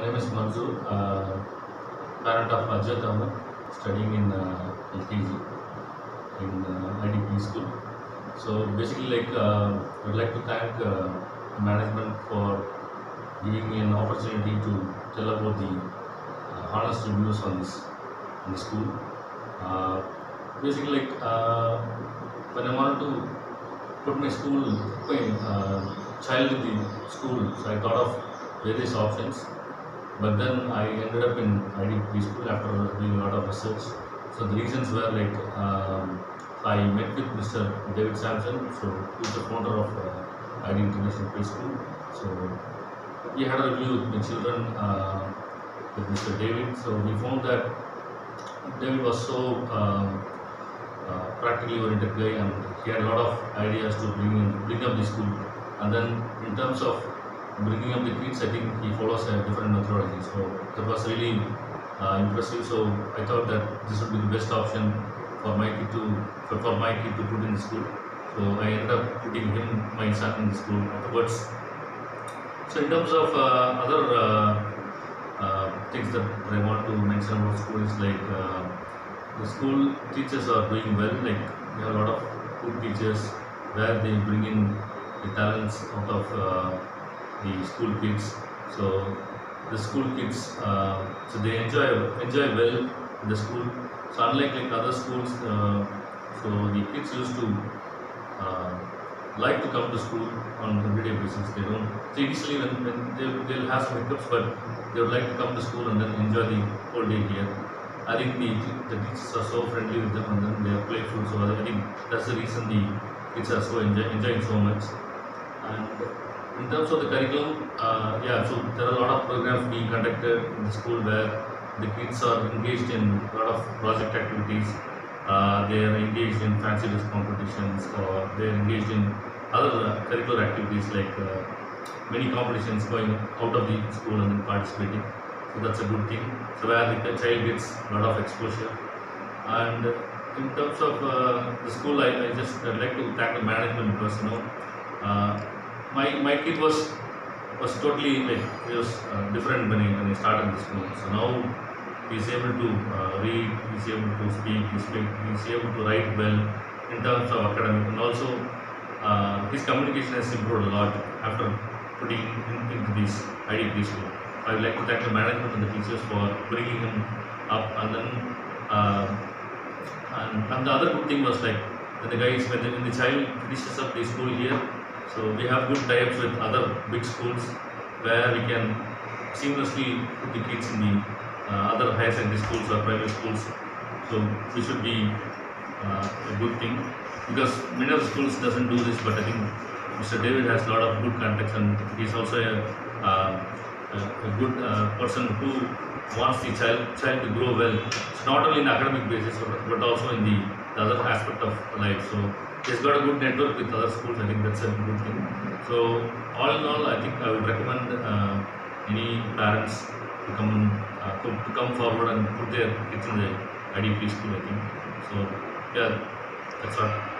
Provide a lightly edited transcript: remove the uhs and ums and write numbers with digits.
name is Manzoor, parent of Ajat Ahmed, studying in LKG in IDP school. So basically, I'd like to thank management for giving me an opportunity to tell about the honest reviews on this in the school. Uh, basically, when I wanted to put my child in the school, so I thought of various options. But then I ended up in IDP school after doing a lot of research. So the reasons were I met with Mr. David Sampson, so who's the founder of ID International Preschool. So we had a review with the children with Mr. David. So we found that David was so practically oriented guy, and he had a lot of ideas to bring up the school. And then in terms of bringing up the kids, I think he follows a different methodology. So that was really impressive. So I thought that this would be the best option for my kid to put in the school. So I ended up putting my son in the school afterwards. So in terms of other things that I want to mention about school is the school teachers are doing well. Like we have a lot of good teachers where they bring in the talents out of the school kids. So the school kids, so they enjoy well in the school. So unlike other schools, so the kids used to like to come to school on everyday basis. They don't. So initially when they'll have some hiccups, but they would like to come to school and then enjoy the whole day here. I think the teachers are so friendly with them, and then they are playful. So I think that's the reason the kids are so enjoying so much. And in terms of the curriculum, so there are a lot of programs being conducted in the school where the kids are engaged in a lot of project activities. They are engaged in fancy dress competitions, or they are engaged in other curricular activities like many competitions going out of the school and then participating. So that's a good thing. So where the child gets a lot of exposure. And in terms of the school, I'd like to thank the management because my kid was totally he was different when he started the school. So now he's able to read, he's able to speak, he's able to write well in terms of academic, and also his communication has improved a lot after putting into this IDP school. I would like to thank the management and the teachers for bringing him up, and then and the other good thing was when the child finishes up the school here. So we have good tie-ups with other big schools where we can seamlessly put the kids in the other higher secondary schools or private schools. So this should be a good thing, because many of the schools doesn't do this. But I think Mr. David has a lot of good contacts, and he's also a good person who wants the child to grow well. So not only in academic basis, but also in the other aspect of life. So he's got a good network with other schools. I think that's a good thing. So all in all, I think I would recommend any parents to come forward and put their kids in the IDP school. I think so. Yeah, that's all.